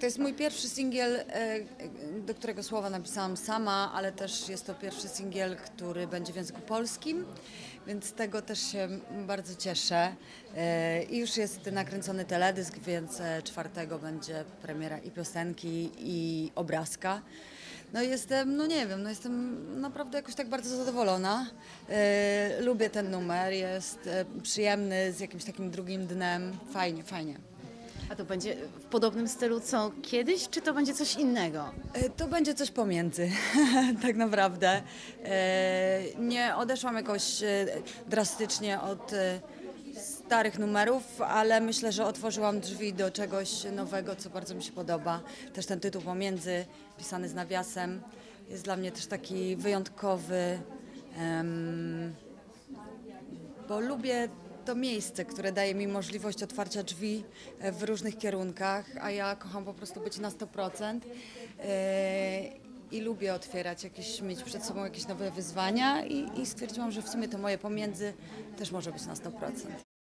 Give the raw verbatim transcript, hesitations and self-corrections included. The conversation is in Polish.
To jest mój pierwszy singiel, e, do którego słowa napisałam sama, ale też jest to pierwszy singiel, który będzie w języku polskim, więc z tego też się bardzo cieszę. E, I już jest nakręcony teledysk, więc e, czwartego będzie premiera i piosenki, i obrazka. No jestem, no nie wiem, no jestem naprawdę jakoś tak bardzo zadowolona. E, lubię ten numer, jest e, przyjemny, z jakimś takim drugim dnem. Fajnie, fajnie. A to będzie w podobnym stylu co kiedyś, czy to będzie coś innego? E, To będzie coś pomiędzy, tak naprawdę. E, Nie odeszłam jakoś e, drastycznie od e, starych numerów, ale myślę, że otworzyłam drzwi do czegoś nowego, co bardzo mi się podoba. Też ten tytuł pomiędzy, pisany z nawiasem, jest dla mnie też taki wyjątkowy, em, bo lubię to miejsce, które daje mi możliwość otwarcia drzwi e, w różnych kierunkach, a ja kocham po prostu być na sto procent e, i lubię otwierać jakieś, mieć przed sobą jakieś nowe wyzwania i, i stwierdziłam, że w sumie to moje pomiędzy też może być na sto procent.